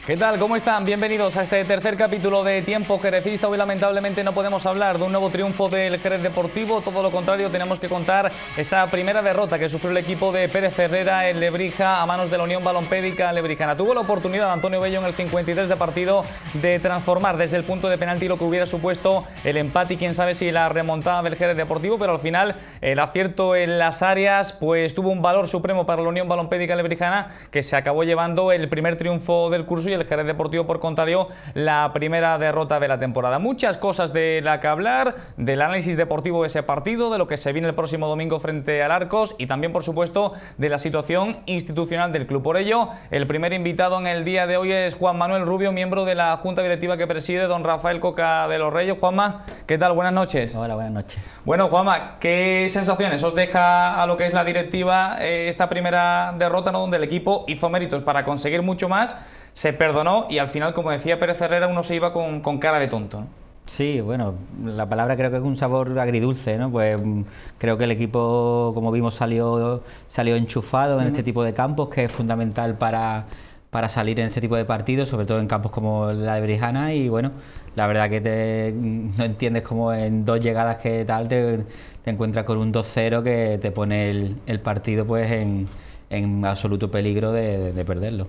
¿Qué tal? ¿Cómo están? Bienvenidos a este tercer capítulo de Tiempo Jerecista. Hoy lamentablemente no podemos hablar de un nuevo triunfo del Jerez Deportivo, todo lo contrario, tenemos que contar esa primera derrota que sufrió el equipo de Pérez Herrera en Lebrija a manos de la Unión Balompédica Lebrijana. Tuvo la oportunidad Antonio Bello en el 53 de partido de transformar desde el punto de penalti lo que hubiera supuesto el empate y quién sabe si la remontada del Jerez Deportivo, pero al final el acierto en las áreas pues tuvo un valor supremo para la Unión Balompédica Lebrijana, que se acabó llevando el primer triunfo del curso y el Jerez Deportivo, por contrario, la primera derrota de la temporada. Muchas cosas de la que hablar, del análisis deportivo de ese partido, de lo que se viene el próximo domingo frente al Arcos y también, por supuesto, de la situación institucional del club. Por ello, el primer invitado en el día de hoy es Juan Manuel Rubio, miembro de la Junta Directiva que preside don Rafael Coca de los Reyes. Juanma, ¿qué tal? Buenas noches. Hola, buenas noches. Bueno, Juanma, ¿qué sensaciones os deja a lo que es la directiva esta primera derrota, ¿no?, donde el equipo hizo méritos para conseguir mucho más, se perdonó y al final, como decía Pérez Herrera, uno se iba con cara de tonto, ¿no? Sí, bueno, la palabra creo que es un sabor agridulce, ¿no? Pues creo que el equipo, como vimos, salió enchufado en este tipo de campos, que es fundamental para salir en este tipo de partidos, sobre todo en campos como la Lebrijana. Y bueno, la verdad que no entiendes cómo en dos llegadas que tal te encuentras con un 2-0 que te pone el partido pues en absoluto peligro de perderlo.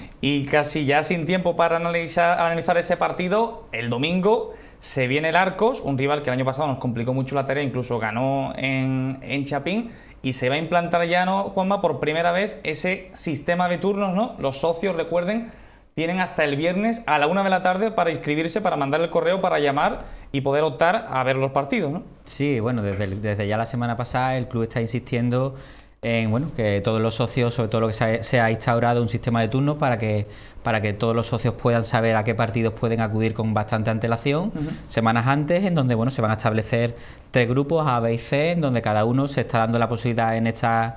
Y casi ya sin tiempo para analizar ese partido, el domingo se viene el Arcos, un rival que el año pasado nos complicó mucho la tarea, incluso ganó en Chapín, y se va a implantar ya, ¿no, Juanma?, por primera vez ese sistema de turnos, ¿no? Los socios, recuerden, tienen hasta el viernes a la 1 de la tarde para inscribirse, para mandar el correo, para llamar y poder optar a ver los partidos, ¿no? Sí, bueno, desde ya la semana pasada el club está insistiendo en que todos los socios, sobre todo lo que se ha instaurado un sistema de turnos para que todos los socios puedan saber a qué partidos pueden acudir con bastante antelación, semanas antes, en donde se van a establecer 3 grupos, A, B y C, en donde cada uno se está dando la posibilidad en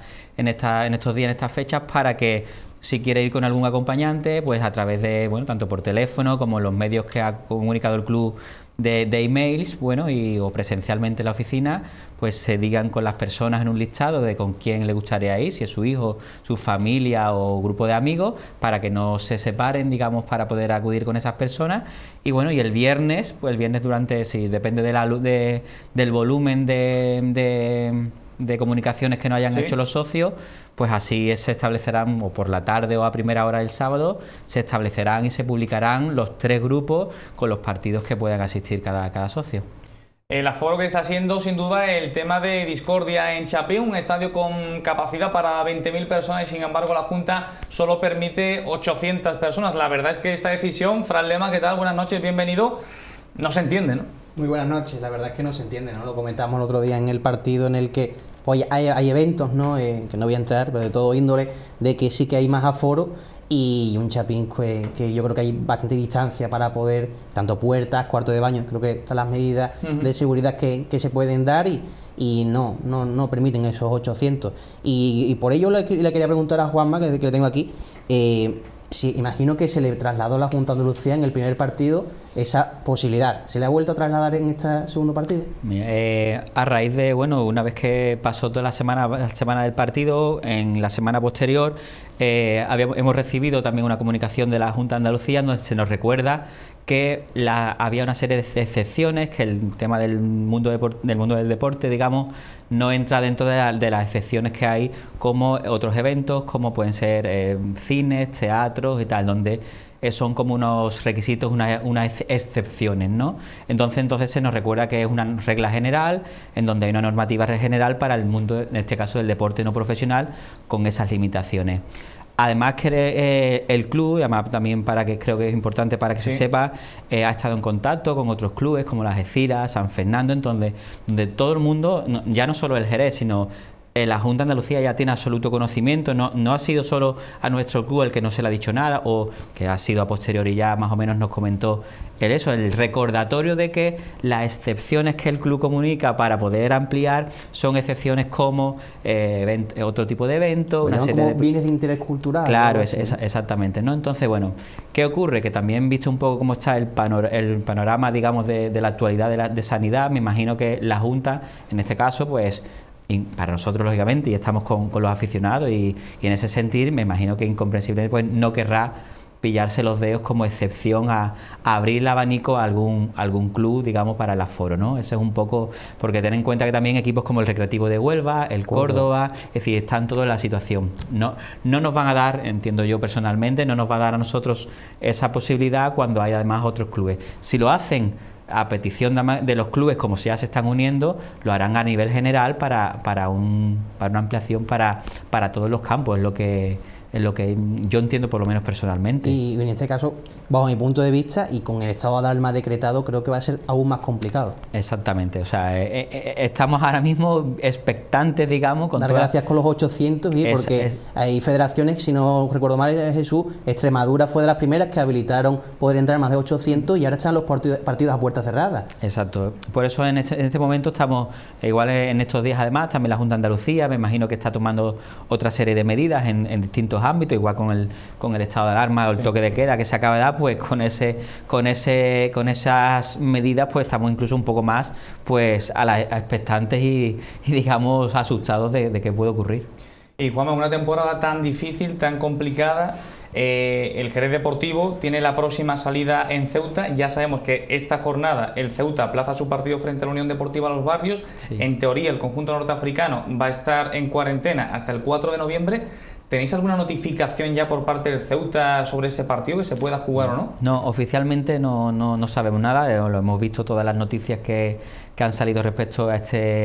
estos días, en estas fechas, para que si quiere ir con algún acompañante, pues a través de, tanto por teléfono como los medios que ha comunicado el club de emails, o presencialmente en la oficina, pues se digan con las personas en un listado de con quién le gustaría ir, si es su hijo, su familia o grupo de amigos, para que no se separen, digamos, para poder acudir con esas personas. Y y el viernes, pues el viernes depende del volumen de comunicaciones que no hayan hecho los socios, pues así se establecerán, o por la tarde o a primera hora del sábado, se establecerán y se publicarán los 3 grupos con los partidos que puedan asistir cada socio. El aforo que está siendo, sin duda, el tema de discordia en Chapín, un estadio con capacidad para 20.000 personas y sin embargo la Junta solo permite 800 personas. La verdad es que esta decisión, Fran Lema, ¿qué tal? Buenas noches, bienvenido. No se entiende, ¿no? Muy buenas noches, la verdad es que no se entiende, ¿no? Lo comentamos el otro día en el partido en el que hay eventos, ¿no? Que no voy a entrar, pero de todo índole, de que sí que hay más aforo y un Chapín que yo creo que hay bastante distancia para poder, tanto puertas, cuarto de baño, creo que están las medidas de seguridad que se pueden dar y no permiten esos 800. Y por ello le quería preguntar a Juanma, que le tengo aquí, sí, imagino que se le trasladó a la Junta de Andalucía en el primer partido esa posibilidad. ¿Se le ha vuelto a trasladar en este segundo partido? A raíz de, una vez que pasó toda la semana del partido, en la semana posterior hemos recibido también una comunicación de la Junta de Andalucía donde se nos recuerda que había una serie de excepciones, que el tema del mundo del deporte, digamos, no entra dentro de las excepciones que hay, como otros eventos, como pueden ser cines, teatros y tal, donde son como unos requisitos, unas excepciones, ¿no? Entonces se nos recuerda que es una regla general, en donde hay una normativa general para el mundo, en este caso del deporte no profesional, con esas limitaciones. Además que el club, y además también creo que es importante para que se sepa, ha estado en contacto con otros clubes como las Algeciras, San Fernando, donde todo el mundo, ya no solo el Jerez, sino la Junta de Andalucía ya tiene absoluto conocimiento, no ha sido solo a nuestro club el que no se le ha dicho nada, o que ha sido a posteriori, ya más o menos nos comentó el recordatorio de que las excepciones que el club comunica para poder ampliar son excepciones como otro tipo de eventos, una serie de bienes de interés cultural. Claro, exactamente, ¿no? Entonces, ¿qué ocurre? Que también, visto un poco cómo está el panorama, digamos, de la actualidad de sanidad, me imagino que la Junta, en este caso, pues, para nosotros, lógicamente, y estamos con los aficionados y en ese sentido, me imagino que incomprensible, pues no querrá pillarse los dedos como excepción a abrir el abanico a algún club, digamos, para el aforo, ¿no? Ese es un poco, porque ten en cuenta que también equipos como el Recreativo de Huelva, el Córdoba, es decir, están todos en la situación. No nos van a dar, entiendo yo personalmente, no nos va a dar a nosotros esa posibilidad cuando hay además otros clubes. Si lo hacen a petición de los clubes, como si ya se están uniendo, lo harán a nivel general para una ampliación para todos los campos, es lo que yo entiendo, por lo menos personalmente. Y en este caso, bajo mi punto de vista, y con el estado de alarma decretado, creo que va a ser aún más complicado. Exactamente, o sea, estamos ahora mismo expectantes, digamos, con dar gracias con los 800, porque hay federaciones, si no recuerdo mal, Jesús, Extremadura fue de las primeras que habilitaron poder entrar más de 800 y ahora están los partidos a puertas cerradas. Exacto, por eso en este momento estamos, igual en estos días además, también la Junta de Andalucía, me imagino que está tomando otra serie de medidas en distintos ámbitos, igual con el estado de alarma o el toque de queda que se acaba de dar, pues con esas medidas pues estamos incluso un poco más pues a expectantes y digamos asustados de qué puede ocurrir. Y Juanma, una temporada tan difícil, tan complicada, el Jerez Deportivo tiene la próxima salida en Ceuta. Ya sabemos que esta jornada el Ceuta aplaza su partido frente a la Unión Deportiva Los Barrios. Sí. En teoría el conjunto norteafricano va a estar en cuarentena hasta el 4 de noviembre. ¿Tenéis alguna notificación ya por parte del Ceuta sobre ese partido, que se pueda jugar o no? No, oficialmente no sabemos nada, lo hemos visto todas las noticias que han salido respecto a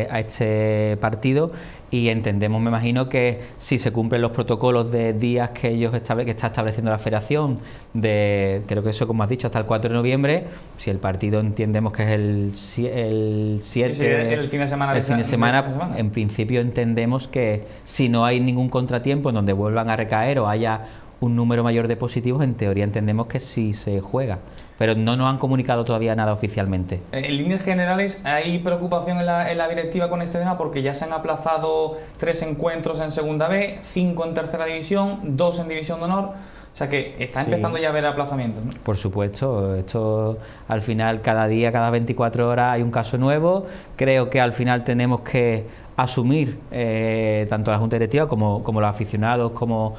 este partido y entendemos, me imagino, que si se cumplen los protocolos de días que que está estableciendo la Federación, creo que eso, como has dicho, hasta el 4 de noviembre, si el partido entendemos que es el 7, sí, el fin de semana, en principio entendemos que si no hay ningún contratiempo en donde vuelvan a recaer o haya un número mayor de positivos, en teoría entendemos que sí se juega, pero no nos han comunicado todavía nada oficialmente. En líneas generales, ¿hay preocupación en la directiva con este tema? Porque ya se han aplazado 3 encuentros en Segunda B, 5 en Tercera División, 2 en División de Honor. O sea que está empezando ya a haber aplazamientos, ¿no? Por supuesto, esto al final cada día, cada 24 horas hay un caso nuevo. Creo que al final tenemos que asumir, tanto la Junta Directiva como los aficionados,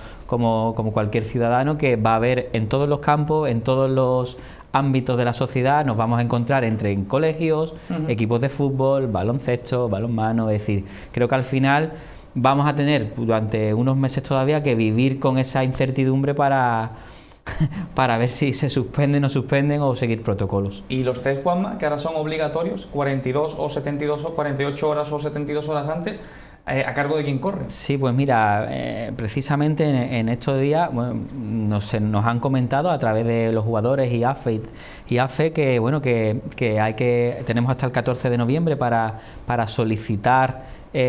como cualquier ciudadano, que va a haber en todos los campos, en todos los ámbitos de la sociedad, nos vamos a encontrar en colegios, equipos de fútbol, baloncesto, balonmano, es decir, creo que al final vamos a tener durante unos meses todavía que vivir con esa incertidumbre para ver si se suspenden o suspenden o seguir protocolos. ¿Y los test, Juanma, que ahora son obligatorios, 42 o 72 o 48 horas o 72 horas antes, a cargo de quién corre? Sí, pues mira, precisamente en estos días nos han comentado a través de los jugadores y AFE que bueno que tenemos hasta el 14 de noviembre para solicitar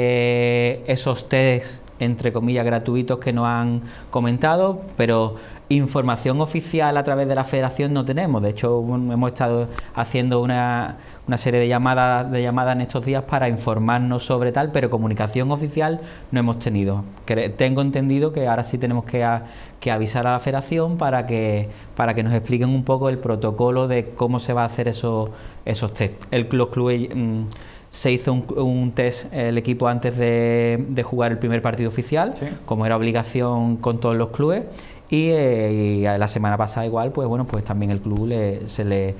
esos test, entre comillas, gratuitos que nos han comentado, pero información oficial a través de la Federación no tenemos. De hecho, hemos estado haciendo una serie de llamadas en estos días para informarnos sobre tal, pero comunicación oficial no hemos tenido. Tengo entendido que ahora sí tenemos que avisar a la Federación para que nos expliquen un poco el protocolo de cómo se va a hacer esos test. Los clubes se hizo un test el equipo antes de jugar el primer partido oficial, sí, como era obligación con todos los clubes. Y la semana pasada igual, pues bueno, pues también el club se le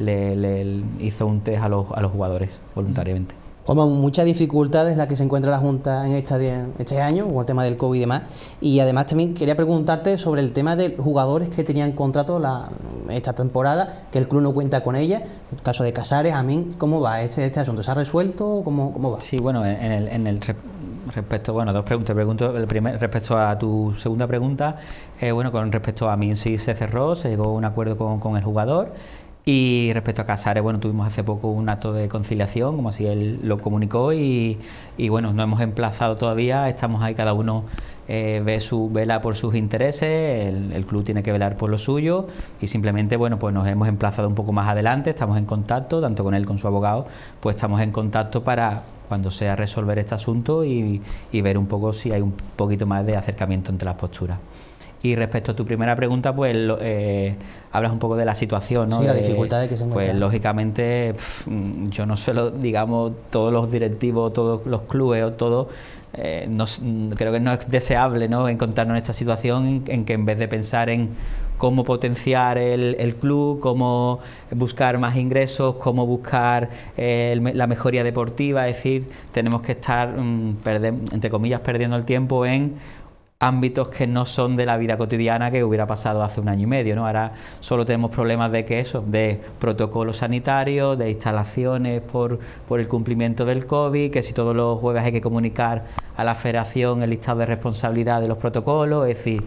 hizo un test a los jugadores voluntariamente. Como muchas dificultades las que se encuentra la Junta en este año, con el tema del COVID y demás. Y además también quería preguntarte sobre el tema de jugadores que tenían contrato esta temporada, que el club no cuenta con ella. El caso de Casares, Amin, ¿cómo va este asunto? ¿Se ha resuelto? ¿Cómo va? Sí, bueno, respecto, bueno, dos preguntas. Respecto a tu segunda pregunta, bueno, con respecto a Amin sí se cerró, se llegó a un acuerdo con el jugador. Y respecto a Casares, bueno, tuvimos hace poco un acto de conciliación, como así él lo comunicó, y bueno, no hemos emplazado todavía, estamos ahí, cada uno vela por sus intereses, el club tiene que velar por lo suyo, y simplemente, bueno, pues nos hemos emplazado un poco más adelante, estamos en contacto, tanto con él como con su abogado, pues estamos en contacto para cuando sea resolver este asunto y ver un poco si hay un poquito más de acercamiento entre las posturas. Y respecto a tu primera pregunta, pues hablas un poco de la situación, ¿no? Sí, la dificultad de que se encuentra. Pues lógicamente, yo no sé, digamos, todos los directivos, todos los clubes o todo, creo que no es deseable, ¿no?, encontrarnos en esta situación en que en vez de pensar en cómo potenciar el club, cómo buscar más ingresos, cómo buscar la mejoría deportiva. Es decir, tenemos que estar, entre comillas, perdiendo el tiempo en ámbitos que no son de la vida cotidiana que hubiera pasado hace un año y medio, ¿no? Ahora solo tenemos problemas de protocolos sanitarios, de instalaciones por el cumplimiento del COVID, que si todos los jueves hay que comunicar a la federación el listado de responsabilidad de los protocolos. Es decir,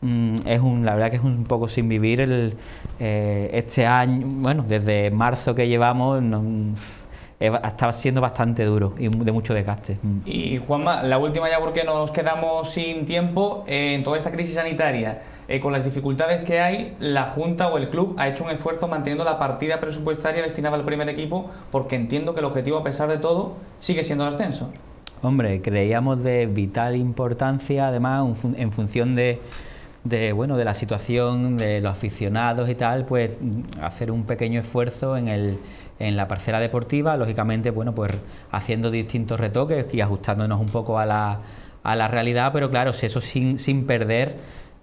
la verdad que es un poco sin vivir este año. Bueno, desde marzo que llevamos está siendo bastante duro y de mucho desgaste. Y Juanma, la última ya porque nos quedamos sin tiempo. En toda esta crisis sanitaria, con las dificultades que hay, la Junta o el club ha hecho un esfuerzo manteniendo la partida presupuestaria destinada al primer equipo, porque entiendo que el objetivo, a pesar de todo, sigue siendo el ascenso. Hombre, creíamos de vital importancia, además, en función de la situación de los aficionados y tal, pues hacer un pequeño esfuerzo en la parcela deportiva, lógicamente, bueno, pues haciendo distintos retoques y ajustándonos un poco a la realidad, pero claro, eso sin perder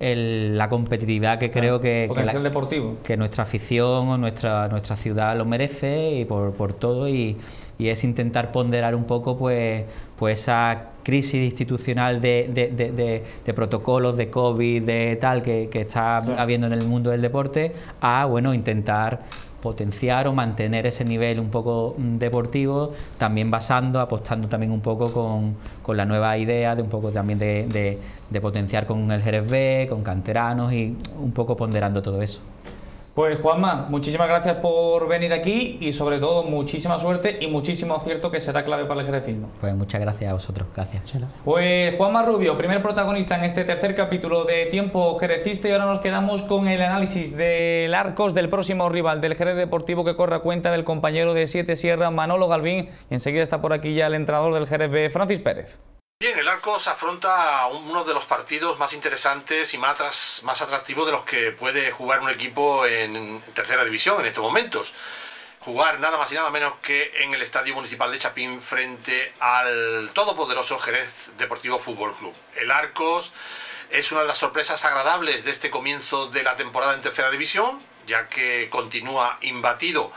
la competitividad que creo potencial deportivo, que nuestra afición o nuestra ciudad lo merece, y por todo, y es intentar ponderar un poco pues esa crisis institucional de protocolos de COVID, de tal, que está habiendo en el mundo del deporte, a intentar potenciar o mantener ese nivel un poco deportivo, también apostando también un poco con la nueva idea de un poco también de potenciar con el Jerez B, con canteranos, y un poco ponderando todo eso. Pues Juanma, muchísimas gracias por venir aquí y sobre todo muchísima suerte y muchísimo acierto, que será clave para el jerecismo. Pues muchas gracias a vosotros, gracias. Pues Juanma Rubio, primer protagonista en este tercer capítulo de Tiempo Jerecista, y ahora nos quedamos con el análisis del Arcos, del próximo rival del Jerez Deportivo, que corre a cuenta del compañero de Siete Sierra, Manolo Galvín, y enseguida está por aquí ya el entrenador del Jerez B, Francis Pérez. Bien, el Arcos afronta uno de los partidos más interesantes y más atractivos de los que puede jugar un equipo en tercera división en estos momentos. Jugar nada más y nada menos que en el Estadio Municipal de Chapín frente al todopoderoso Jerez Deportivo Fútbol Club. El Arcos es una de las sorpresas agradables de este comienzo de la temporada en tercera división, ya que continúa imbatido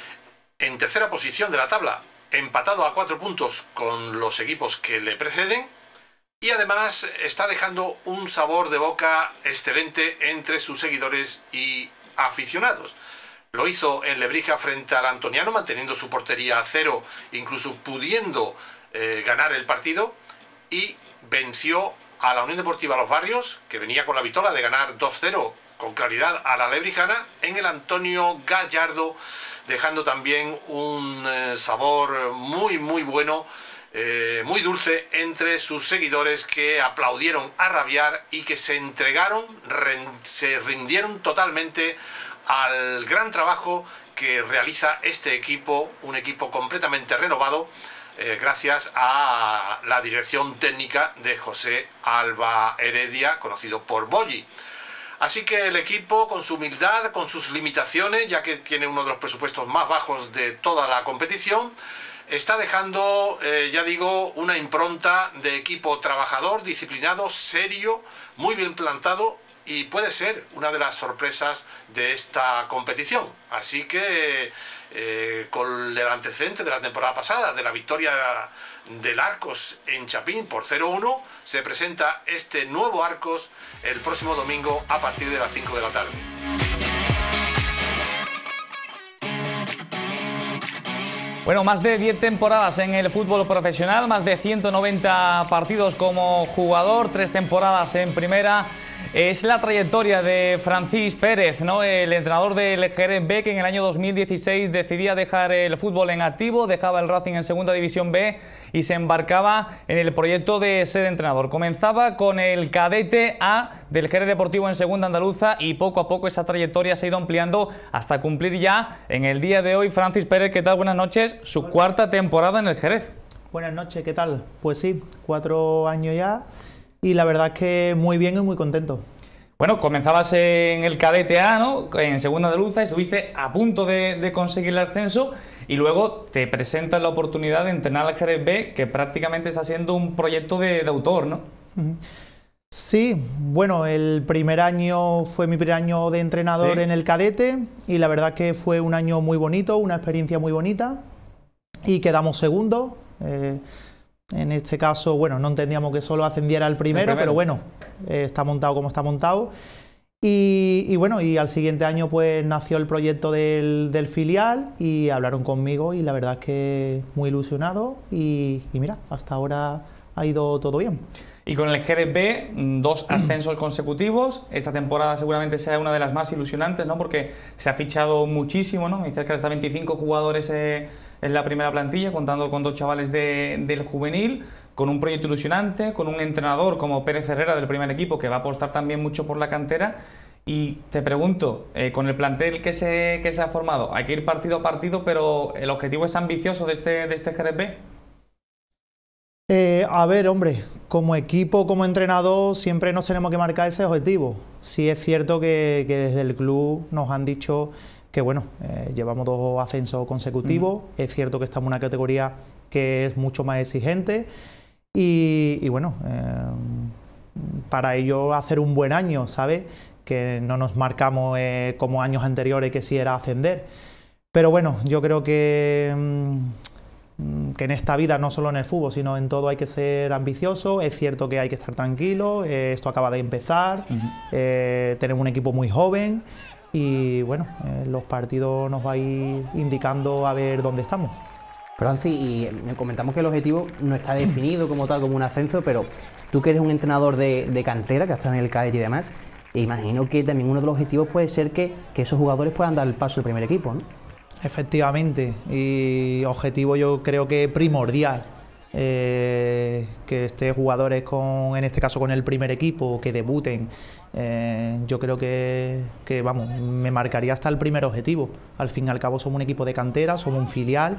en tercera posición de la tabla, empatado a 4 puntos con los equipos que le preceden, y además está dejando un sabor de boca excelente entre sus seguidores y aficionados. Lo hizo en Lebrija frente al Antoniano, manteniendo su portería a 0, incluso pudiendo ganar el partido, y venció a la Unión Deportiva Los Barrios, que venía con la vitola de ganar 2-0 con claridad a la lebrijana, en el Antonio Gallardo, dejando también un sabor muy bueno, muy dulce entre sus seguidores, que aplaudieron a rabiar y que se entregaron, se rindieron totalmente al gran trabajo que realiza este equipo, un equipo completamente renovado, gracias a la dirección técnica de José Alba Heredia, conocido por Bolli. Así que el equipo, con su humildad, con sus limitaciones, ya que tiene uno de los presupuestos más bajos de toda la competición, está dejando, ya digo, una impronta de equipo trabajador, disciplinado, serio, muy bien plantado, y puede ser una de las sorpresas de esta competición. Así que con el antecedente de la temporada pasada, de la victoria del Arcos en Chapín por 0-1, se presenta este nuevo Arcos el próximo domingo a partir de las 5 de la tarde. Bueno, más de 10 temporadas en el fútbol profesional, más de 190 partidos como jugador, 3 temporadas en primera. Es la trayectoria de Francis Pérez, ¿no? El entrenador del Jerez B, que en el año 2016 decidía dejar el fútbol en activo, dejaba el Racing en segunda división B y se embarcaba en el proyecto de ser entrenador. Comenzaba con el cadete A del Jerez Deportivo en segunda andaluza, y poco a poco esa trayectoria se ha ido ampliando hasta cumplir ya en el día de hoy. Francis Pérez, ¿qué tal? Buenas noches. Su cuarta temporada en el Jerez. Buenas noches, ¿qué tal? Pues sí, 4 años ya, y la verdad es que muy bien y muy contento. Bueno, comenzabas en el cadete A, ¿no? En segunda andaluza, estuviste a punto de conseguir el ascenso, y luego te presentas la oportunidad de entrenar al Jerez B, que prácticamente está siendo un proyecto de autor, ¿no? Sí, bueno, el primer año fue mi primer año de entrenador Sí. en el cadete y la verdad que fue un año muy bonito, una experiencia muy bonita y quedamos segundos. En este caso, bueno, no entendíamos que solo ascendiera el primero, pero bueno, está montado como está montado. Y bueno, y al siguiente año pues nació el proyecto del filial y hablaron conmigo y la verdad es que muy ilusionado y mira, hasta ahora ha ido todo bien. Y con el Jerez B, 2 ascensos consecutivos. Esta temporada seguramente sea una de las más ilusionantes, ¿no? Porque se ha fichado muchísimo, ¿no? Hay cerca de hasta 25 jugadores en la primera plantilla, contando con 2 chavales del juvenil, con un proyecto ilusionante, con un entrenador como Pérez Herrera del primer equipo, que va a apostar también mucho por la cantera. Y te pregunto, con el plantel que se ha formado, hay que ir partido a partido, pero ¿el objetivo es ambicioso de este Jerez B? A ver, hombre, como equipo, como entrenador, siempre nos tenemos que marcar ese objetivo. Sí es cierto que desde el club nos han dicho que, bueno, llevamos 2 ascensos consecutivos, es cierto que estamos en una categoría que es mucho más exigente y bueno, para ello hacer un buen año, ¿sabes? Que no nos marcamos como años anteriores que sí era ascender. Pero bueno, yo creo que en esta vida, no solo en el fútbol, sino en todo hay que ser ambicioso. Es cierto que hay que estar tranquilo, esto acaba de empezar, tenemos un equipo muy joven y bueno, los partidos nos va a ir indicando a ver dónde estamos. Francis, y comentamos que el objetivo no está definido como tal, como un ascenso, pero tú que eres un entrenador de cantera, que has estado en el cadete y demás, imagino que también uno de los objetivos puede ser que esos jugadores puedan dar el paso al primer equipo, ¿no? Efectivamente, y objetivo yo creo que primordial, que estén jugadores en este caso con el primer equipo, que debuten, yo creo que vamos, me marcaría hasta el primer objetivo. Al fin y al cabo somos un equipo de cantera, somos un filial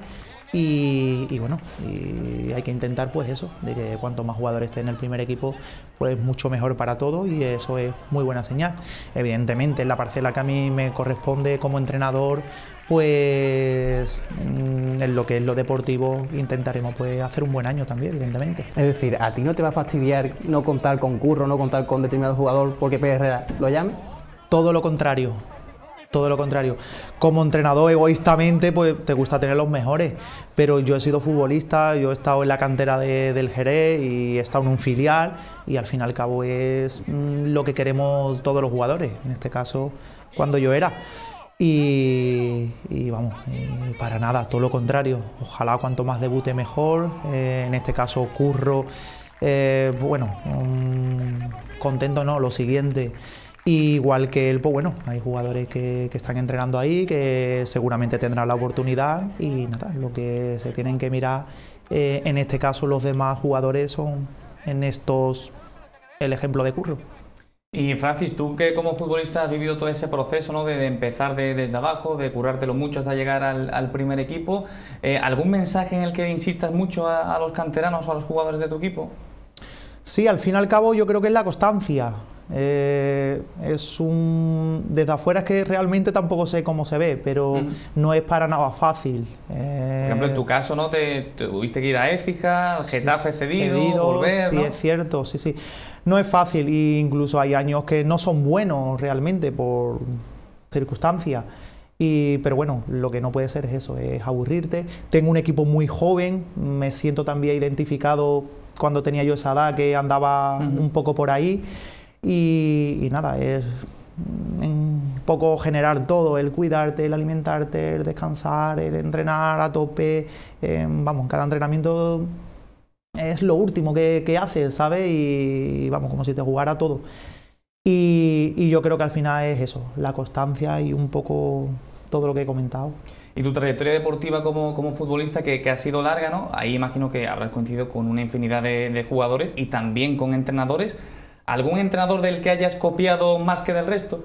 y bueno, y hay que intentar pues eso, de que cuanto más jugadores estén en el primer equipo, pues mucho mejor para todos y eso es muy buena señal. Evidentemente en la parcela que a mí me corresponde como entrenador, pues en lo que es lo deportivo intentaremos pues hacer un buen año también, evidentemente. Es decir, ¿a ti no te va a fastidiar no contar con Curro, no contar con determinado jugador porque Pérez Herrera lo llame? Todo lo contrario. Todo lo contrario. Como entrenador, egoístamente, pues te gusta tener los mejores, pero yo he sido futbolista, yo he estado en la cantera del Jerez y he estado en un filial y al fin y al cabo es lo que queremos todos los jugadores, en este caso cuando yo era. Y vamos, para nada, todo lo contrario. Ojalá cuanto más debute mejor, en este caso Curro, bueno, contento no, lo siguiente. Igual que él, pues bueno, hay jugadores que están entrenando ahí, que seguramente tendrán la oportunidad y nada, lo que se tienen que mirar, en este caso los demás jugadores son en estos el ejemplo de Curro. Y Francis, tú que como futbolista has vivido todo ese proceso, ¿no? de empezar desde abajo, de currártelo mucho hasta llegar al primer equipo, ¿algún mensaje en el que insistas mucho a los canteranos o a los jugadores de tu equipo? Sí, al fin y al cabo yo creo que es la constancia. Desde afuera es que realmente tampoco sé cómo se ve, pero no es para nada fácil. Por ejemplo, en tu caso, ¿no? Te tuviste que ir a Écija, Getafe cedido, volver, sí, ¿no? es cierto, sí, sí. No es fácil e incluso hay años que no son buenos realmente por circunstancias. Pero bueno, lo que no puede ser es eso, es aburrirte. Tengo un equipo muy joven, me siento también identificado cuando tenía yo esa edad que andaba un poco por ahí. Y nada, es un poco generar todo, el cuidarte, el alimentarte, el descansar, el entrenar a tope, vamos, cada entrenamiento es lo último que haces, ¿sabes? Y vamos, como si te jugara todo. Y yo creo que al final es eso, la constancia y un poco todo lo que he comentado. Y tu trayectoria deportiva como futbolista, que ha sido larga, ¿no? Ahí imagino que habrás coincidido con una infinidad de jugadores y también con entrenadores. ¿Algún entrenador del que hayas copiado más que del resto?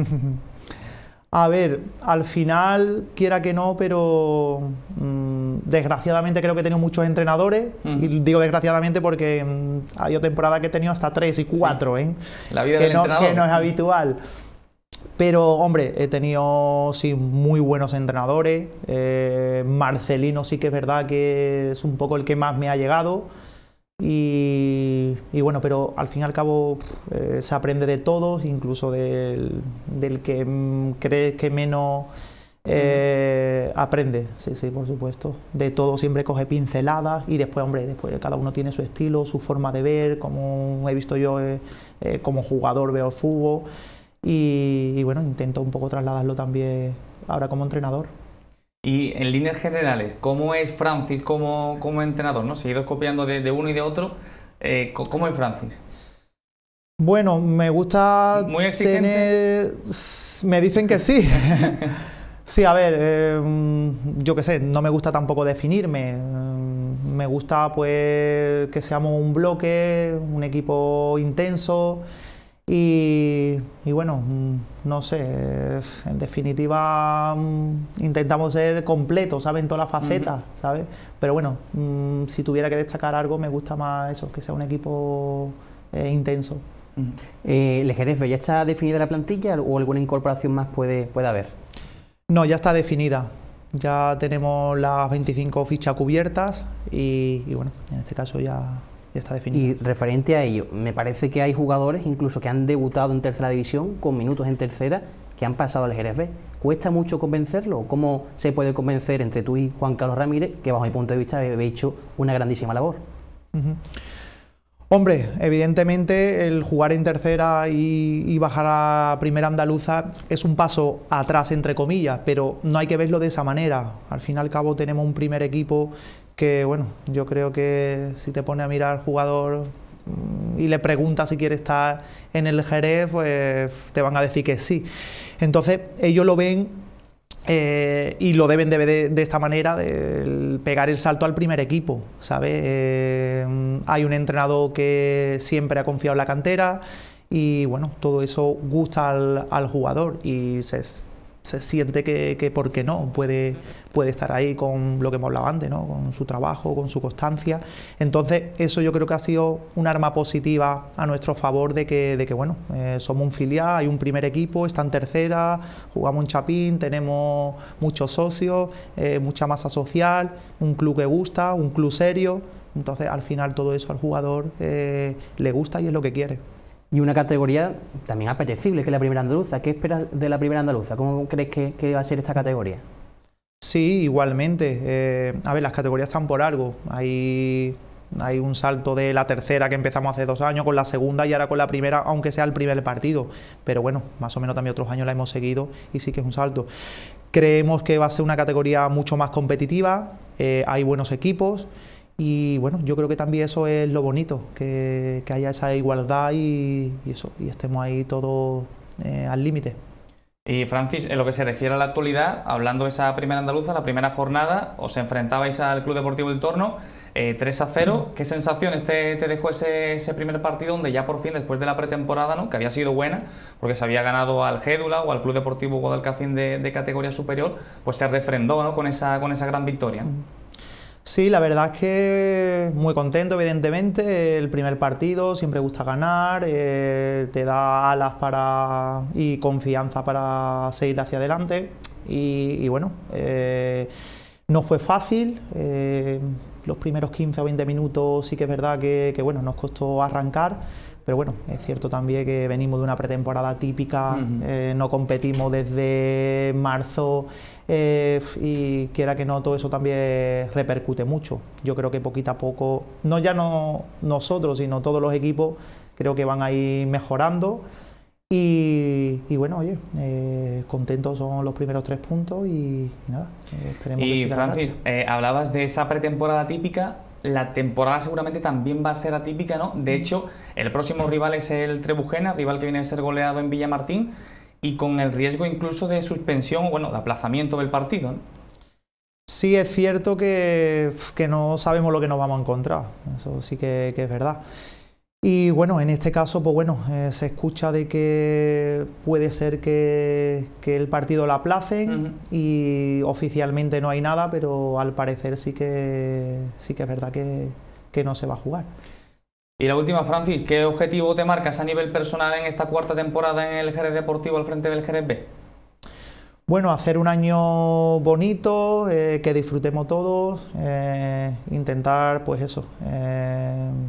A ver, al final, quiera que no, pero desgraciadamente creo que he tenido muchos entrenadores, y digo desgraciadamente porque ha habido temporadas que he tenido hasta 3 y 4, sí. La vida del entrenador. Que no es habitual. Pero, hombre, he tenido, sí, muy buenos entrenadores. Marcelino sí que es verdad que es un poco el que más me ha llegado. Y y bueno, pero al fin y al cabo se aprende de todos, incluso del que cree que menos aprende, sí, sí, por supuesto. De todo siempre coge pinceladas y después, hombre, después cada uno tiene su estilo, su forma de ver, como he visto yo como jugador veo el fútbol y bueno, intento un poco trasladarlo también ahora como entrenador. Y en líneas generales, ¿cómo es Francis como entrenador, ¿no? Seguido copiando de uno y de otro, ¿cómo es Francis? Bueno, me gusta ¿Muy exigente? Me dicen que sí. Sí, a ver, yo qué sé, no me gusta tampoco definirme. Me gusta pues que seamos un bloque, un equipo intenso y bueno, no sé, en definitiva intentamos ser completos, ¿sabes? En todas las facetas, ¿sabes? Pero bueno, si tuviera que destacar algo, me gusta más eso, que sea un equipo intenso. ¿El Jerez B ya está definida la plantilla o alguna incorporación más puede haber? No, ya está definida. Ya tenemos las 25 fichas cubiertas y bueno, en este caso ya está definido. Y referente a ello, me parece que hay jugadores incluso que han debutado en tercera división con minutos en tercera que han pasado al Jerez B. ¿Cuesta mucho convencerlo? ¿Cómo se puede convencer entre tú y Juan Carlos Ramírez, que bajo mi punto de vista habéis hecho una grandísima labor? Hombre, evidentemente el jugar en tercera y bajar a primera andaluza es un paso atrás, entre comillas, pero no hay que verlo de esa manera. Al fin y al cabo tenemos un primer equipo que, bueno, yo creo que si te pone a mirar al jugador y le preguntas si quiere estar en el Jerez, pues te van a decir que sí. Entonces ellos lo ven y lo deben de ver de esta manera, de pegar el salto al primer equipo, ¿sabes? Hay un entrenador que siempre ha confiado en la cantera y bueno, todo eso gusta al jugador y se siente que ¿por qué no? Puede estar ahí con lo que hemos hablado antes, ¿no? Con su trabajo, con su constancia. Entonces eso yo creo que ha sido un arma positiva a nuestro favor de que bueno, somos un filial, hay un primer equipo, está en tercera, jugamos en Chapín, tenemos muchos socios, mucha masa social, un club que gusta, un club serio. Entonces al final todo eso al jugador le gusta y es lo que quiere. Y una categoría también apetecible, que es la primera andaluza. ¿Qué esperas de la primera andaluza? ¿Cómo crees que va a ser esta categoría? Sí, igualmente. A ver, las categorías están por algo. Hay un salto de la tercera que empezamos hace 2 años, con la segunda y ahora con la primera, aunque sea el primer partido. Pero bueno, más o menos también otros años la hemos seguido y sí que es un salto. Creemos que va a ser una categoría mucho más competitiva, hay buenos equipos. Y bueno, yo creo que también eso es lo bonito, que haya esa igualdad y eso, y estemos ahí todos al límite. Y Francis, en lo que se refiere a la actualidad, hablando de esa primera andaluza, la primera jornada, os enfrentabais al Club Deportivo del Torno 3-0. ¿Qué sensaciones te dejó ese primer partido donde ya por fin, después de la pretemporada, ¿no? Que había sido buena, porque se había ganado al Gédula o al Club Deportivo Guadalcacín de categoría superior, pues se refrendó, ¿no? con esa gran victoria? Sí, la verdad es que muy contento, evidentemente. El primer partido siempre gusta ganar, te da alas y confianza para seguir hacia adelante. Y bueno, no fue fácil. Los primeros 15 o 20 minutos sí que es verdad que bueno, nos costó arrancar. Pero bueno, es cierto también que venimos de una pretemporada típica, no competimos desde marzo y quiera que no, todo eso también repercute mucho. Yo creo que poquito a poco, no nosotros, sino todos los equipos, creo que van a ir mejorando y bueno, oye, contentos son los primeros 3 puntos y nada, esperemos que siga. Y Francis, hablabas de esa pretemporada típica. La temporada seguramente también va a ser atípica, ¿no? De hecho, el próximo rival es el Trebujena, rival que viene a ser goleado en Villamartín y con el riesgo incluso de suspensión o, bueno, de aplazamiento del partido, ¿no? Sí, es cierto que no sabemos lo que nos vamos a encontrar, eso sí que es verdad. Y bueno, en este caso, pues bueno, se escucha de que puede ser que el partido lo aplacen y oficialmente no hay nada, pero al parecer sí que es verdad que no se va a jugar. Y la última, Francis, ¿qué objetivo te marcas a nivel personal en esta 4ª temporada en el Jerez Deportivo al frente del Jerez B? Bueno, hacer un año bonito, que disfrutemos todos, intentar pues eso,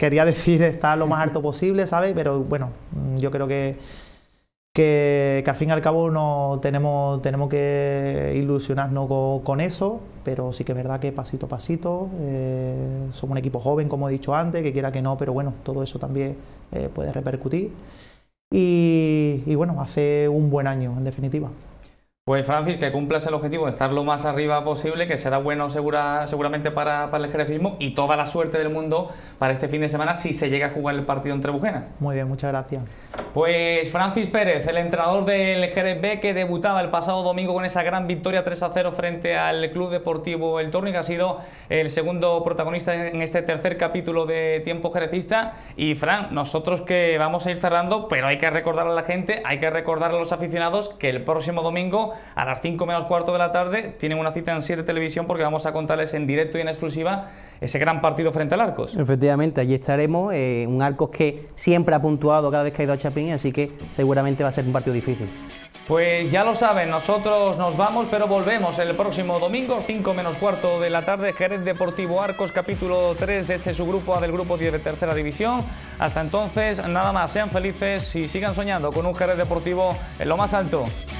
quería decir estar lo más alto posible, ¿sabes? Pero bueno, yo creo que al fin y al cabo no tenemos que ilusionarnos con eso, pero sí que es verdad que pasito a pasito, somos un equipo joven, como he dicho antes, que quiera que no, pero bueno, todo eso también puede repercutir. Y bueno, hace un buen año, en definitiva. Pues Francis, que cumplas el objetivo de estar lo más arriba posible, que será bueno seguramente para el jerezismo, y toda la suerte del mundo para este fin de semana si se llega a jugar el partido en Trebujena. Muy bien, muchas gracias. Pues Francis Pérez, el entrenador del Jerez B, que debutaba el pasado domingo con esa gran victoria 3-0 frente al Club Deportivo El Torno, y que ha sido el segundo protagonista en este tercer capítulo de Tiempo Jerezista. Y Fran, nosotros que vamos a ir cerrando, pero hay que recordar a la gente, hay que recordar a los aficionados que el próximo domingo a las 5 menos cuarto de la tarde tienen una cita en 7 Televisión, porque vamos a contarles en directo y en exclusiva ese gran partido frente al Arcos. Efectivamente, allí estaremos, un Arcos que siempre ha puntuado cada vez que ha ido a Chapín, así que seguramente va a ser un partido difícil. Pues ya lo saben, nosotros nos vamos, pero volvemos el próximo domingo, 5 menos cuarto de la tarde, Jerez Deportivo Arcos, capítulo 3 de este subgrupo A del grupo 10 de tercera división. Hasta entonces, nada más, sean felices y sigan soñando con un Jerez Deportivo en lo más alto.